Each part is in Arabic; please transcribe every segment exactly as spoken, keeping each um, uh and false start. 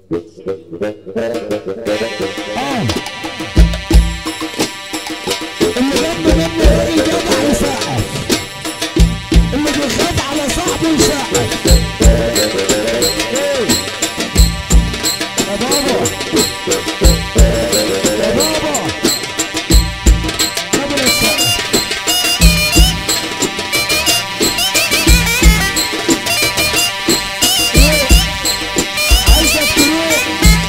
اه اللي جنبه منه ايه جدع يسقف، اللي بيخاف على صاحبه يسقف. ايه يا بابا يا بابا قبل السقف. ايه عايزك تروح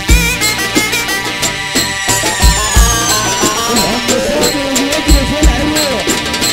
الهم صابر وبيجري في العروق.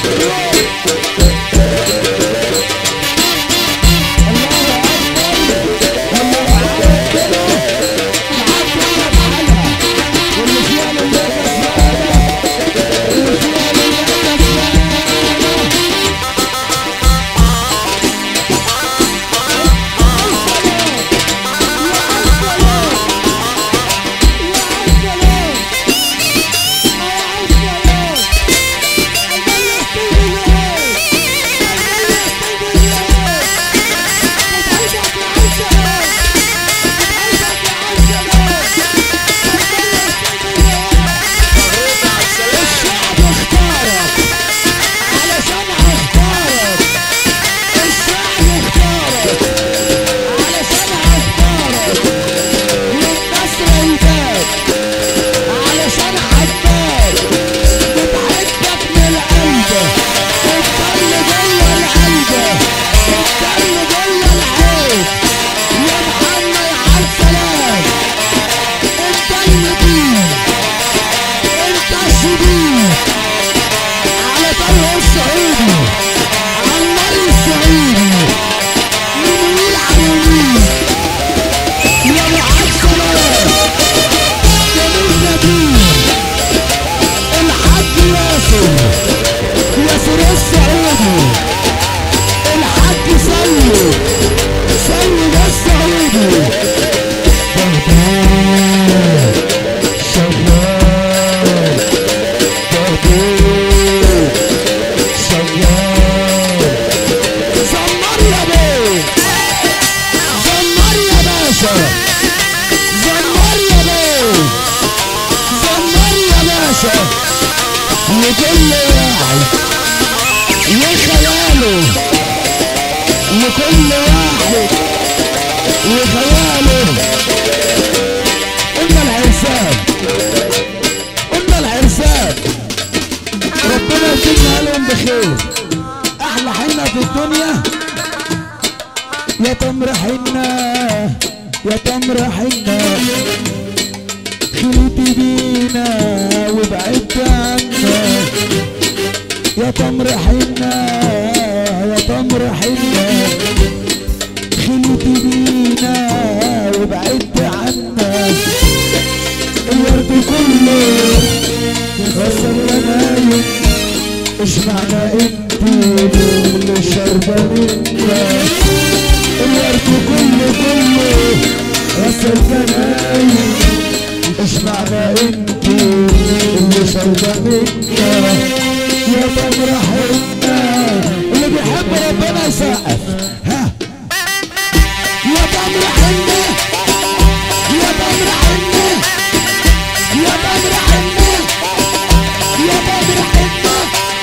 لكل واحد وخياله، لكل واحد وخياله. قلنا العرسان قلنا العرسان ربنا يجزينا لهم بخير. احلى حنة في الدنيا يا تمر حنة يا تمر حنة، خليتي بينا وبعدت عنا يا تمر حنة يا تمر حنة، خليتي بينا وبعدت عنا. الورد كله غسل نايم، ايش معنى انتي اللي شاربة منا؟ الورد كله كله غسل نايم، ايش معنى انتي اللي شاربة منا؟ يا تمر حنة. اللي بيحب ربنا يسقف. ها يا تمر حنة يا تمر حنة يا تمر حنة يا تمر حنة.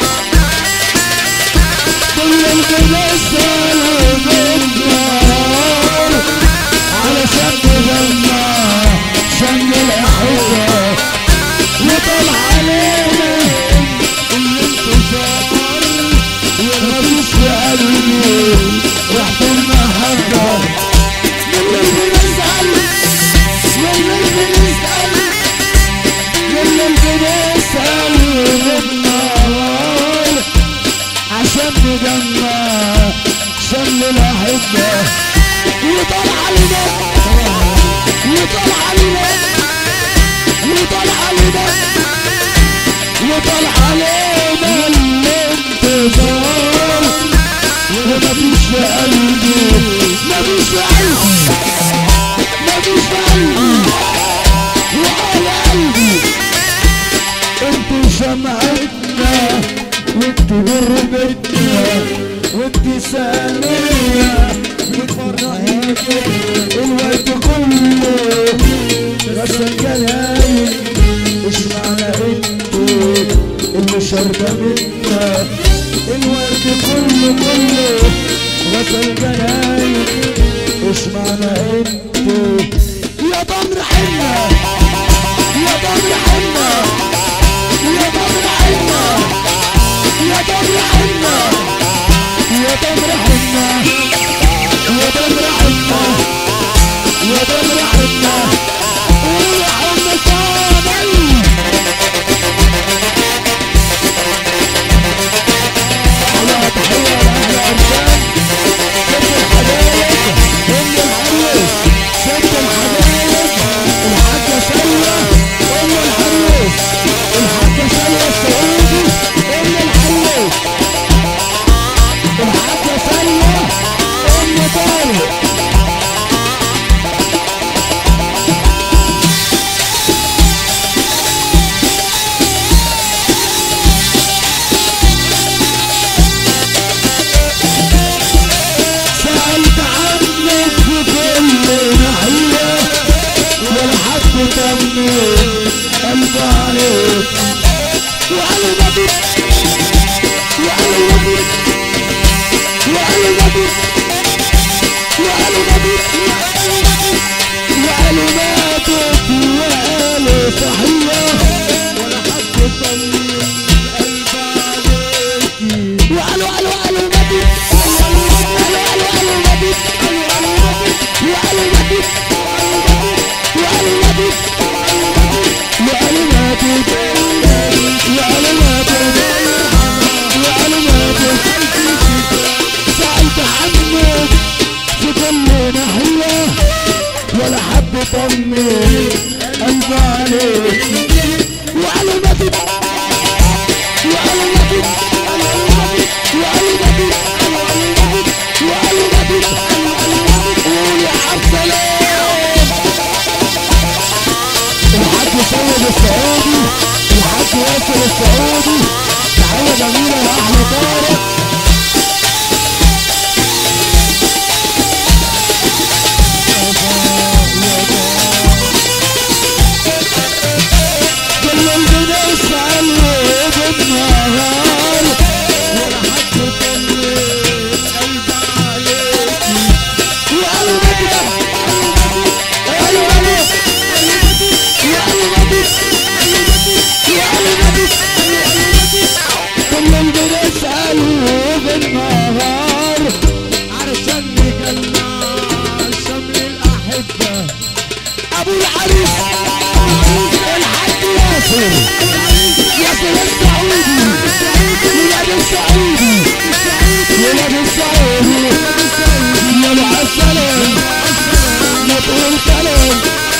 كل الجنس بالنار علشان تغنى شن الأحبة وطلع علينا الانتصار ومفيش في قلبي ريحة المحبة. من اللي بنسأل من اللي بنسأل من اللي بنسأل بالنار عشان نجمع شمل الأحبة وطلع علينا شاربة منا الورد كله كله غسل جناين. ايش معنى انتو يا تمر حنة يا تمر حنة يا تمر حنة يا تمر حنة يا تمر حنة يا تمر حنة يا تمر حنة ويا حنة صابي. أحلى تحية لأهل عرسان ست الحبايب أم العريس ست الحبايب الحاجة سلوى أم العريس الحاجة سلوى السعودي أم العريس الحاجة سلوى أم طارق. سألت عنك في كل ناحية ولا حد طمن قلبي عليك وعلى النبي وعلى النبي وعلى النبي وعلى النبي وعلى ماتت وعلى صحية ولا حد طمن قلبي عليك وعلى وعلى وعلى النبي وعلى وعلى وعلى النبي وعلى النبي وعلى النبي وعلى ماتت وعلى ماتت وعلى ماتت. سألت عنك في كل ناحية ولا حد طمن قلبي عليك وعلى ماتت وعلى ماتت وعلى ماتت وعلى ماتت. قول يا عبد السلام الحاج سيد السعودي الحاج ياسر السعودي تحية جميلة لأحلى طارق. كل اللي نسأل بالنهار ولا حد طمن قلبي عليكي وعلى مجدك وعلى مجدك وعلى مجدك وعلى مجدك. كل اللي بنسأل بالنهار علشان نجمع شمل الأحبة أبو العريس الحاج ياسر ياسر السعودي ولاد السعودي ولاد السعودي يا مع السلام ما تقول كلام.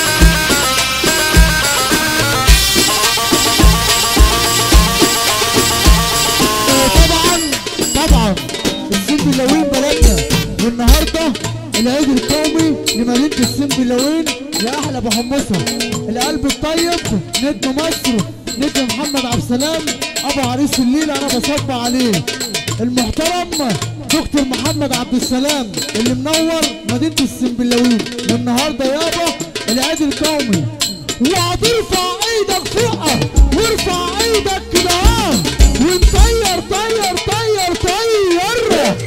طبعا طبعا السنبلاوين بلدنا والنهارده العيد القومي لمدينة السنبلاوين لأحلى أبو حمصة القلب الطيب نجم مصر نجم محمد عبد السلام أبو عريس الليلة. أنا بصب عليه المحترم دكتور محمد عبد السلام اللي منور مدينة السنبلاوين. والنهارده يابا العيد القومي وهترفع ايدك فوقها وارفع ايدك كده اهو ونطير طير طير طير.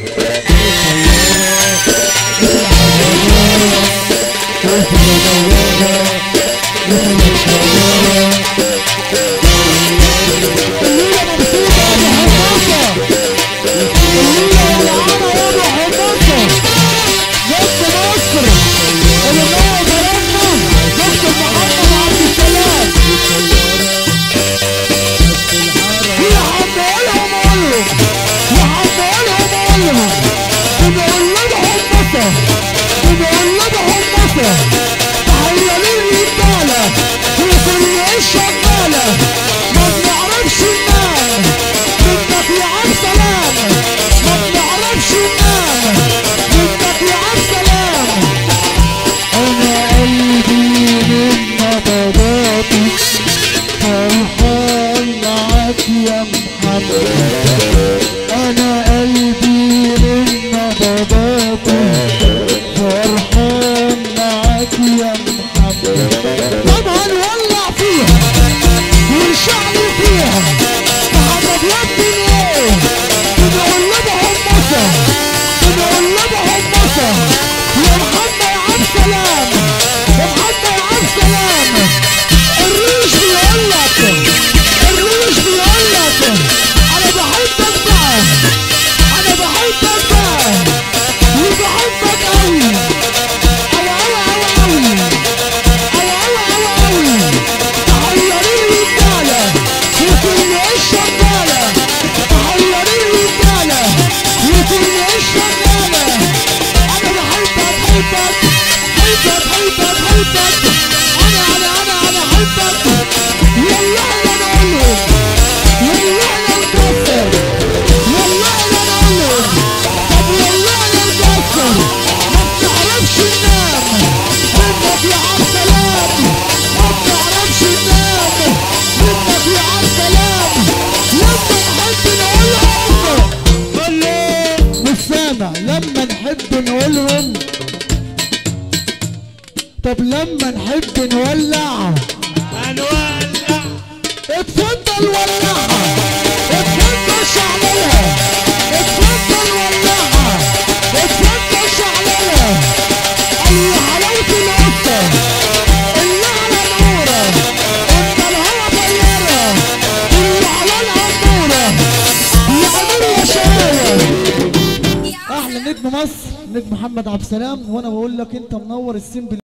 الليلة مبسوطة يا أبو حمصة الليلة ولعانة يا أبو حمصة نجم مصر اللي منور بلدنا دكتور محمد عبد السلام. يا عم قولهم قولهم يا عم قولهم قولهم بنقول لهم حمصة بنقول لهم حمصة تحية للرجالة وكل الشغالة ما بنعرفش ننام منك يا عبد السلام ما بنعرفش ننام منك يا عبد السلام. أنا قلبي من نبضاتي فرحان معاك يا محمد أنا قلبي من نبضاتي فرحان معاك يا محمد. طبعا ولع فيها ونشعل فيها محمد احبك انا انا انا انا احبك. والله انا اقولهم والله انا مكسر والله انا اقولهم. طب والله انا مكسر ما بتعرفش تنام منك يا عم سلام. ما بتعرفش تنام منك يا عم سلام. لما نحب نقولهم مش سامع. لما نحب نقولهم طب لما نحب نولع هنولع. اتفضل ولعها اتفضل شعللها اتفضل ولعها اتفضل شعللها. الله حلاوة القطة اللي على نورة انت الهوا طيارة اللي على العمورة يعمل يا شقاوة. احلى نجم مصر نجم محمد عبد السلام. وانا بقول لك انت منور السين.